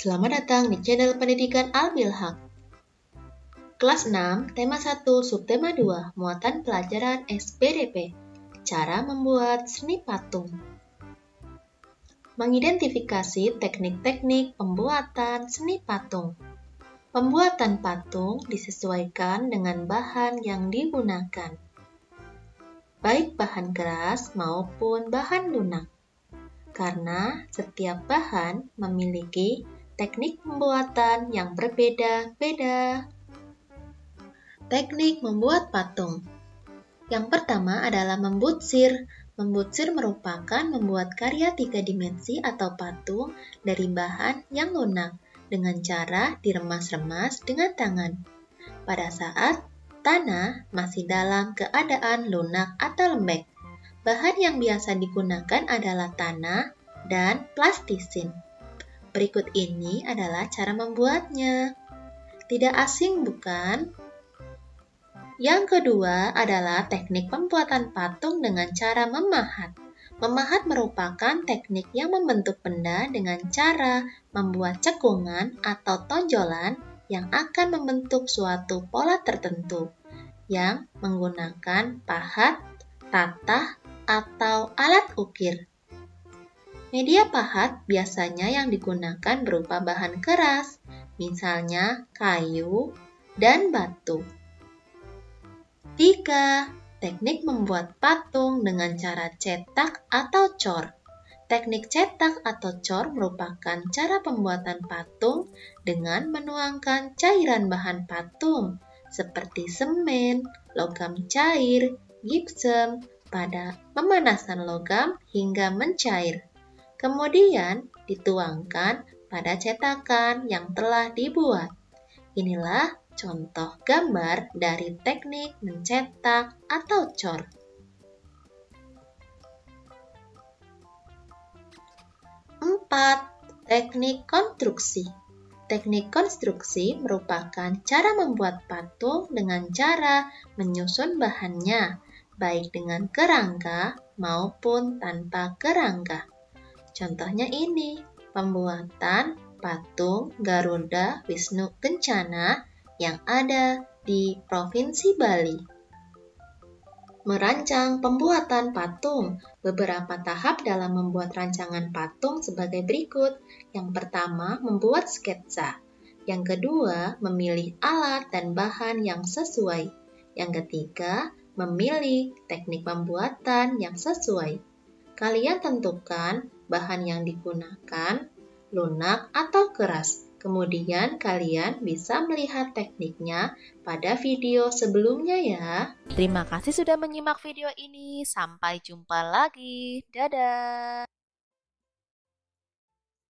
Selamat datang di channel Pendidikan Al-Bilhaq. Kelas 6, tema 1, subtema 2, muatan pelajaran SPDP. Cara membuat seni patung. Mengidentifikasi teknik-teknik pembuatan seni patung. Pembuatan patung disesuaikan dengan bahan yang digunakan, baik bahan keras maupun bahan lunak, karena setiap bahan memiliki teknik pembuatan yang berbeda-beda. Teknik membuat patung. Yang pertama adalah membutsir. Membutsir merupakan membuat karya 3 dimensi atau patung dari bahan yang lunak dengan cara diremas-remas dengan tangan. Pada saat tanah masih dalam keadaan lunak atau lembek. Bahan yang biasa digunakan adalah tanah dan plastisin. Berikut ini adalah cara membuatnya. Tidak asing bukan? Yang kedua adalah teknik pembuatan patung dengan cara memahat. Memahat merupakan teknik yang membentuk benda dengan cara membuat cekungan atau tonjolan yang akan membentuk suatu pola tertentu yang menggunakan pahat, tatah, atau alat ukir. Media pahat biasanya yang digunakan berupa bahan keras, misalnya kayu dan batu. 3. Teknik membuat patung dengan cara cetak atau cor. Teknik cetak atau cor merupakan cara pembuatan patung dengan menuangkan cairan bahan patung seperti semen, logam cair, gipsum pada pemanasan logam hingga mencair. Kemudian dituangkan pada cetakan yang telah dibuat. Inilah contoh gambar dari teknik mencetak atau cor. 4. Teknik konstruksi. Teknik konstruksi merupakan cara membuat patung dengan cara menyusun bahannya, baik dengan kerangka maupun tanpa kerangka. Contohnya ini, pembuatan patung Garuda Wisnu Kencana yang ada di Provinsi Bali. Merancang pembuatan patung. Beberapa tahap dalam membuat rancangan patung sebagai berikut. Yang pertama, membuat sketsa. Yang kedua, memilih alat dan bahan yang sesuai. Yang ketiga, memilih teknik pembuatan yang sesuai. Kalian tentukan bahan yang digunakan, lunak atau keras. Kemudian kalian bisa melihat tekniknya pada video sebelumnya ya. Terima kasih sudah menyimak video ini. Sampai jumpa lagi. Dadah.